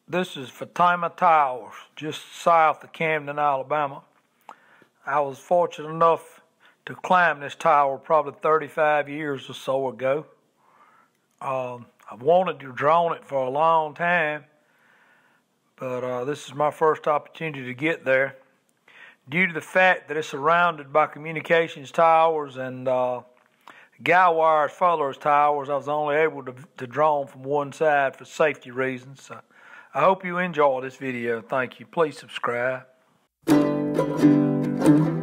This is Fatama Tower, just south of Camden, Alabama. I was fortunate enough to climb this tower probably 35 years or so ago. I've wanted to drone it for a long time, but this is my first opportunity to get there. Due to the fact that it's surrounded by communications towers and guy wires for those towers, I was only able to drone from one side for safety reasons. So I hope you enjoy this video. Thank you. Please subscribe.